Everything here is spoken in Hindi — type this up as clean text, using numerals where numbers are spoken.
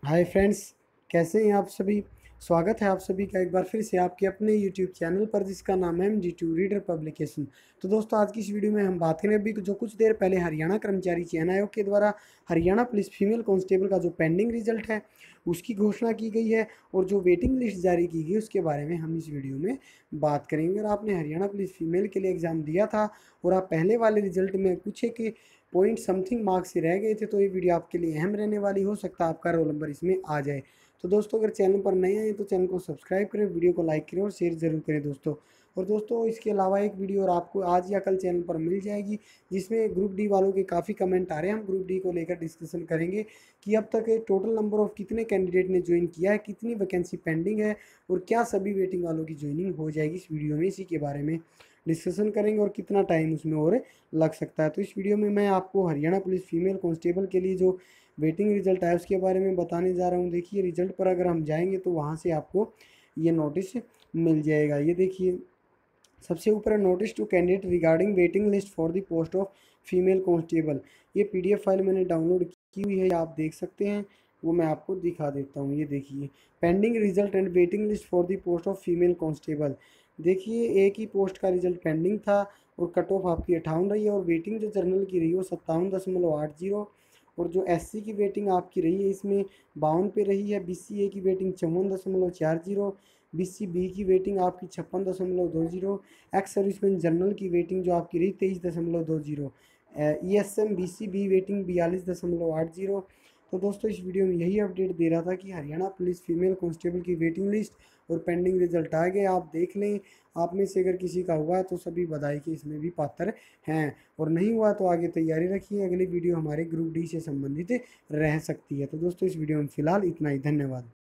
हाय फ्रेंड्स, कैसे हैं आप सभी। स्वागत है आप सभी का एक बार फिर से आपके अपने यूट्यूब चैनल पर जिसका नाम है MG2 रीडर पब्लिकेशन। तो दोस्तों, आज की इस वीडियो में हम बात करें अभी जो कुछ देर पहले हरियाणा कर्मचारी चयन आयोग के द्वारा हरियाणा पुलिस फीमेल कांस्टेबल का जो पेंडिंग रिजल्ट है उसकी घोषणा की गई है, और जो वेटिंग लिस्ट जारी की गई उसके बारे में हम इस वीडियो में बात करेंगे। अगर आपने हरियाणा पुलिस फीमेल के लिए एग्ज़ाम दिया था और आप पहले वाले रिजल्ट में कुछ एक पॉइंट समथिंग मार्क्स से रह गए थे, तो ये वीडियो आपके लिए अहम रहने वाली। हो सकता है आपका रोल नंबर इसमें आ जाए। तो दोस्तों, अगर चैनल पर नए आए तो चैनल को सब्सक्राइब करें, वीडियो को लाइक करें और शेयर ज़रूर करें दोस्तों। और दोस्तों, इसके अलावा एक वीडियो और आपको आज या कल चैनल पर मिल जाएगी जिसमें ग्रुप डी वालों के काफ़ी कमेंट आ रहे हैं। हम ग्रुप डी को लेकर डिस्कशन करेंगे कि अब तक टोटल नंबर ऑफ कितने कैंडिडेट ने ज्वाइन किया है, कितनी वैकेंसी पेंडिंग है और क्या सभी वेटिंग वालों की ज्वाइनिंग हो जाएगी। इस वीडियो में इसी के बारे में डिस्कशन करेंगे और कितना टाइम उसमें और लग सकता है। तो इस वीडियो में मैं आपको हरियाणा पुलिस फीमेल कांस्टेबल के लिए जो वेटिंग रिजल्ट है उसके बारे में बताने जा रहा हूँ। देखिए, रिजल्ट पर अगर हम जाएंगे तो वहाँ से आपको ये नोटिस मिल जाएगा। ये देखिए, सबसे ऊपर है notice to candidate regarding waiting list for the post of female constable. ये पीडीएफ फाइल मैंने डाउनलोड की हुई है, आप देख सकते हैं। वो मैं आपको दिखा देता हूँ। ये देखिए, pending result and waiting list for the post of female constable. देखिए, एक ही पोस्ट का रिजल्ट पेंडिंग था और कट ऑफ आपकी 58 रही है, और वेटिंग जो जनरल की रही वो 57.80, और जो एससी की वेटिंग आपकी रही है इसमें 52 पे रही है। बीसीए की वेटिंग 54.40, बीसीबी की वेटिंग आपकी 56.20, एक्स सर्विसमैन जनरल की वेटिंग जो आपकी रही 23.20, ESM BCB वेटिंग 42.80। तो दोस्तों, इस वीडियो में यही अपडेट दे रहा था कि हरियाणा पुलिस फीमेल कांस्टेबल की वेटिंग लिस्ट और पेंडिंग रिजल्ट आ गए। आप देख लें, आप में से अगर किसी का हुआ है तो सभी बधाई के इसमें भी पात्र हैं, और नहीं हुआ तो आगे तैयारी रखिए, अगली वीडियो हमारे ग्रुप डी से संबंधित रह सकती है। तो दोस्तों, इस वीडियो में फ़िलहाल इतना ही। धन्यवाद।